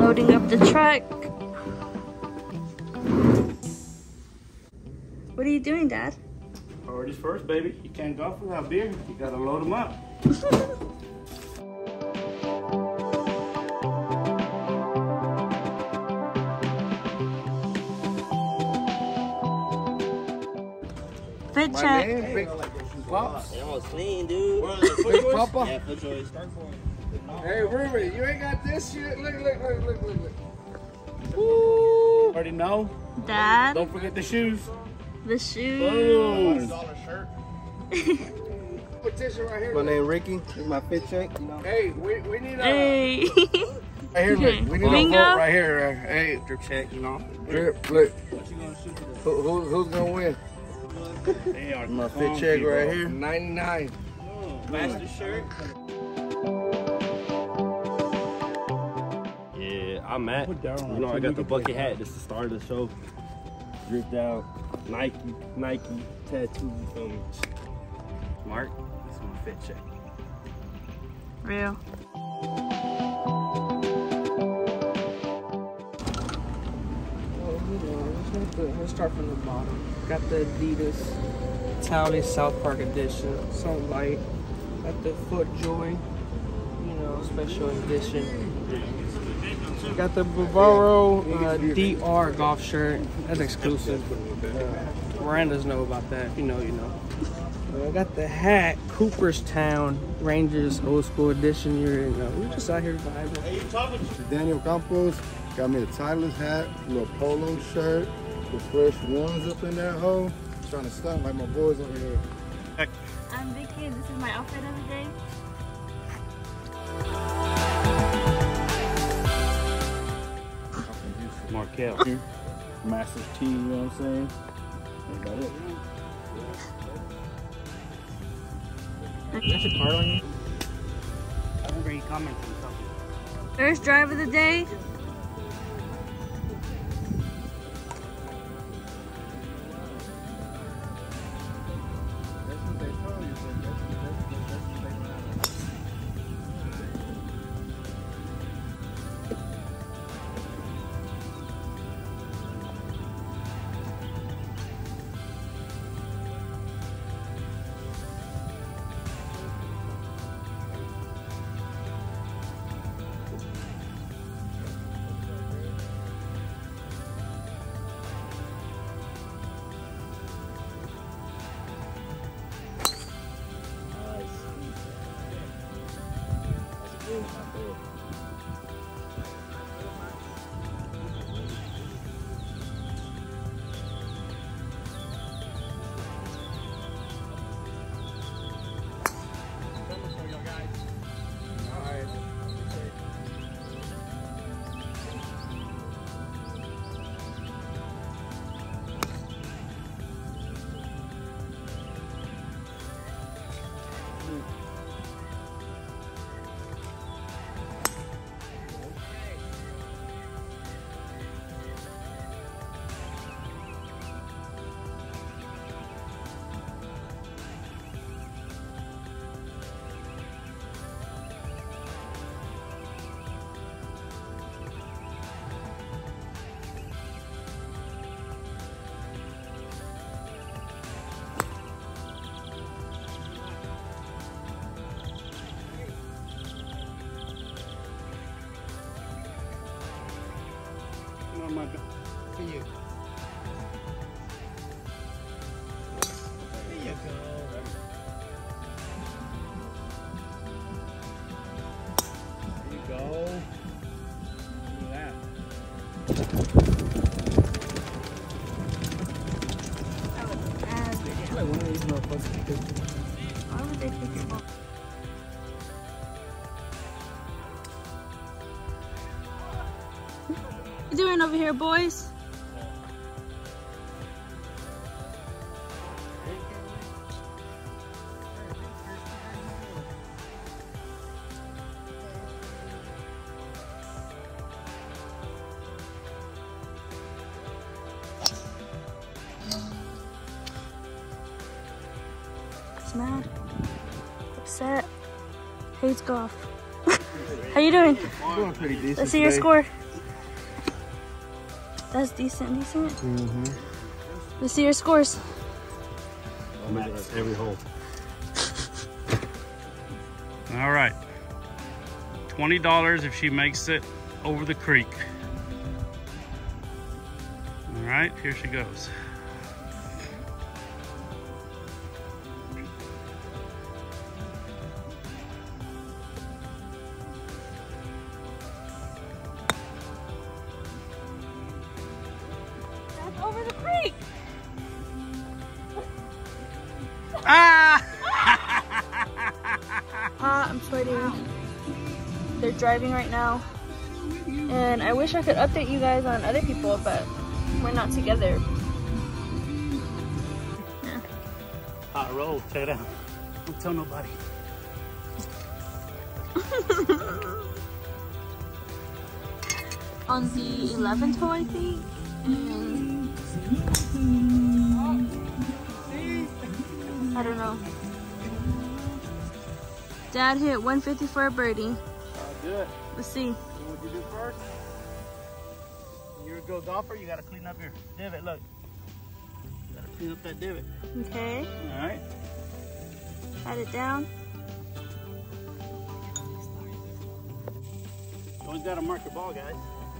Loading up the truck. What are you doing, Dad? Priorities first, baby. You can't golf without beer. You gotta load them up. Fit check. Big Pops. They almost clean, dude. Big Papa. Yeah, foot choice. Hey, Ruby, you ain't got this shit. Look. Woo! Already know. Dad. Don't forget the shoes. The shoes. Boom. $100 shirt. Petition right here. My name Ricky. This is my fit check. You know. Hey, we need a. Hey. Right here, look. We need Bingo. a vote right here. Hey, Drip check, you know. drip. Look. Who's gonna win? They are My fit check right here. 99. Master shirt. Yeah, I'm Matt. You know, I got the bucket hat. This is the start of the show. Dripped out. Nike, tattoo, you feel me? Mark, this is my fit check. Real. Let's start from the bottom. Got the Adidas Towley South Park edition, something light. Got the FootJoy, you know, special edition. Got the Bavaro DR golf shirt. That's exclusive. Miranda's know about that. You know. I got the hat, Cooperstown Rangers old school edition. You know, we're just out here vibing. Daniel Campos got me a Tyler's hat, a little polo shirt, the fresh ones up in that hole. Trying to stunt like my boys over here. I'm Vicky and this is my outfit of the day. Markel. Master's T, you know what I'm saying? That's about it. That's a card on you? I remember he commented something. First drive of the day. For you. There you go. There you go. Look at that. Like one of these motherfuckers. Why would they pick it up? What you doing over here, boys? He's mad, upset, hates golf. How you doing? Doing pretty decent. Let's see your today. score. That's decent. Mm-hmm. Let's see your scores. That's every hole. All right. $20 if she makes it over the creek. All right, here she goes. That's over the creek. Ah! I'm sweating. They're driving right now. And I wish I could update you guys on other people, but we're not together. Yeah. Hot roll, check it out. Don't tell nobody. On the 11th hole, I think. And I don't know. Dad hit 150 for a birdie. Good. Let's see. What you do first? When you're a good golfer, you gotta clean up your divot. Look. You gotta clean up that divot. Okay. Alright. Pat it down. You always gotta mark your ball, guys.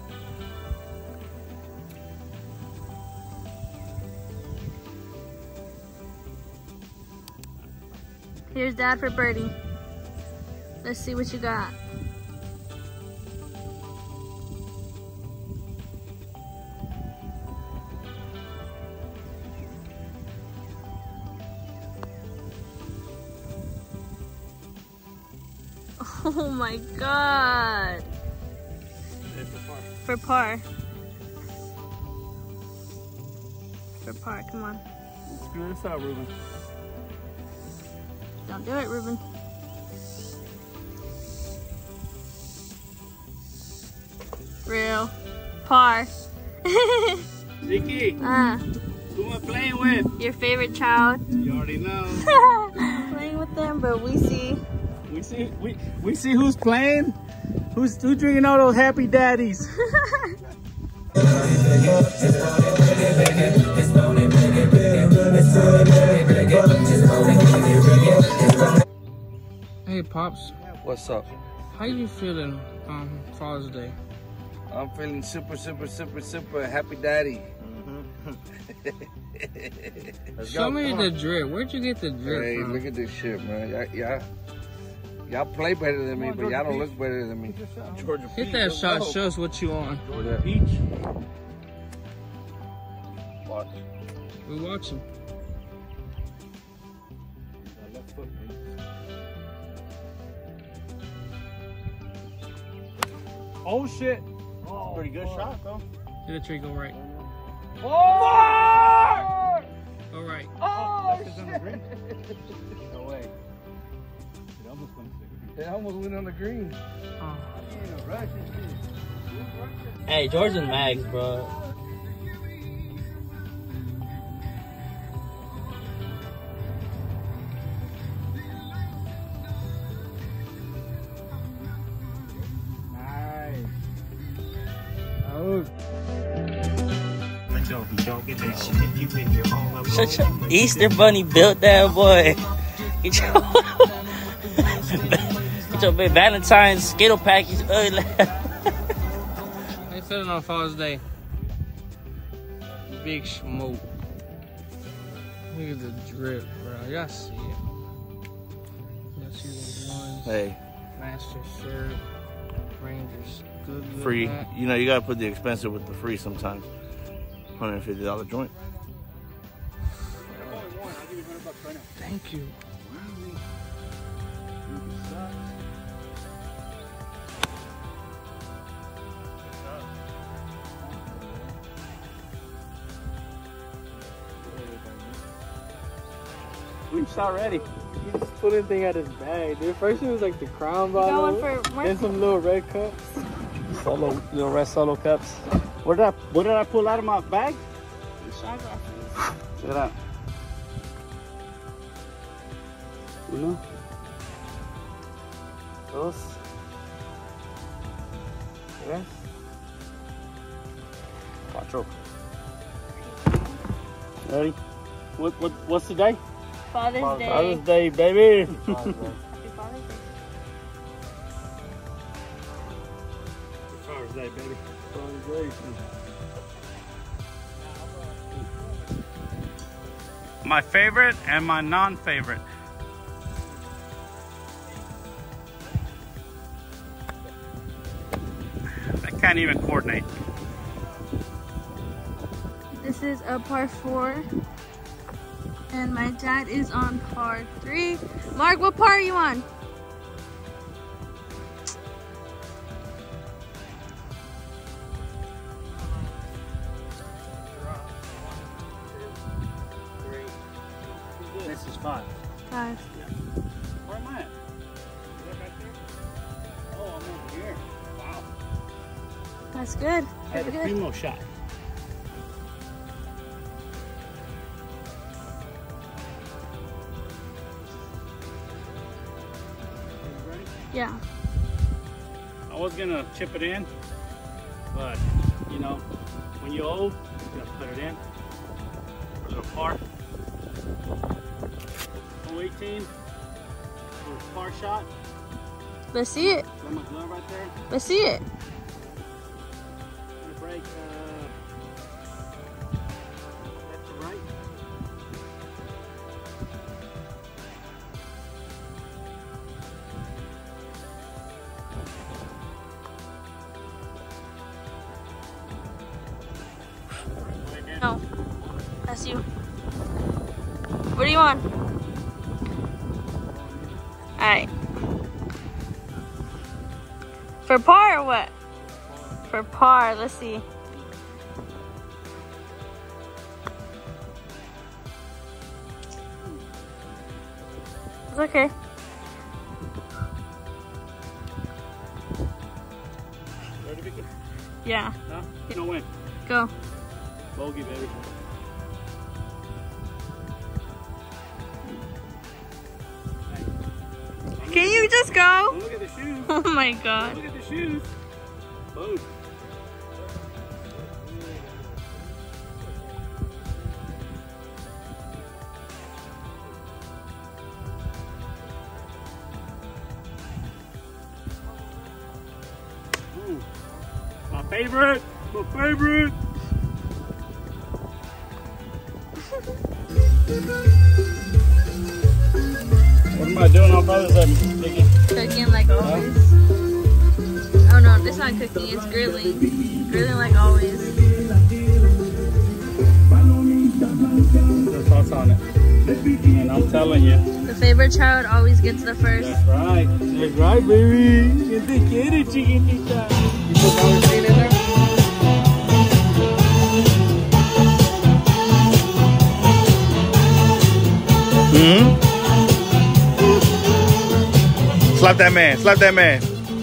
Here's Dad for birdie. Let's see what you got. Oh my God. For par. For par, come on. Screw this out, Ruben. Don't do it, Ruben. Real. Par. Vicky, who am I playing with? Your favorite child. You already know. Playing with them, but we see. We see who's playing. Who's drinking all those happy daddies. Hey Pops, What's up? how you feeling Father's Day? I'm feeling super happy daddy. Show me the drip. Where'd you get the drip Hey, from? look at this shit, man. Y'all play better than me, but y'all don't look better than me. Georgia Hit that shot. Show us what you on. Georgia Peach. Watch. We watching. Oh shit. Oh, pretty good shot though. Hit a tree. Go right. Oh! Go right. Oh shit. No way. It almost went on the green. Oh. Hey, George and Mags, bro. Nice. Oh. Shut your Easter Bunny built that boy. Get your, get your big Valentine's Skittle package. How you feeling on Father's Day? Big smoke. Look at the drip, bro. Y'all see it. Y'all see the ones. Hey, Master shirt. Rangers. Good free. hat. You know, you gotta put the expensive with the free sometimes. $150 joint. Thank you. We shot ready. He just put anything out his bag, dude. First it was like the crown Going bottle, for more. then some little red cups. Solo, little red solo cups. What did I pull out of my bag? Shot glasses. Check it out. Uno. Dos. Tres. intro. Ready? What's the day? Father's Day. Father's Day, baby. Happy Father's Day. Father's Day, baby. Father's Day. My favorite and my non-favorite. I can't even coordinate. This is a par 4. And my dad is on par 3. Mark, what par are you on? This is 5. 5. Yeah. Where am I at? Is that back there? Oh, I'm over here. Wow. That's good. I had a Pretty good. primo shot. Yeah. I was gonna chip it in, but you know, when you're old, you gotta put it in. A little par. 018 for a par shot. Let's see it. Got my glove right there. Let's see it. Gonna break left to right. No, that's you. What do you want? Alright. For par or what? For par, let's see. It's okay. Ready, Vicky? Yeah, No? No win. go. Bogey, baby. Can you just go? Look at the shoes. Oh my god. Look at the shoes. Boom. Ooh. My favorite. My favorite. What am I doing on Father's Day, Vicky? Cooking like always. Oh no, this is not cooking, it's grilling. Grilling like always. Your thoughts on it? And I'm telling you. The favorite child always gets the first. That's right. That's right, baby. Que te quiere, chiquitita. You put Valentin in there? Hmm? Slap that man. Slap that man.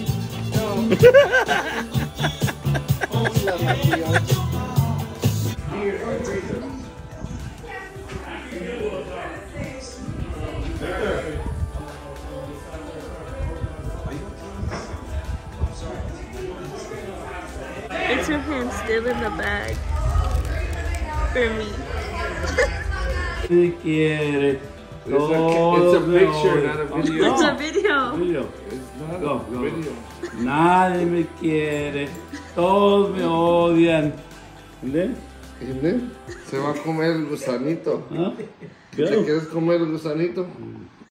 It's her hand still in the bag. For me. Te quiere. It's a picture, not a video. It's a video. Video. It's not Go, a go. video. Nadie me quiere. Todos me odian. ¿Entendés? ¿Entiendes? Se va a comer el gusanito. ¿Ah? ¿Te quieres comer el gusanito?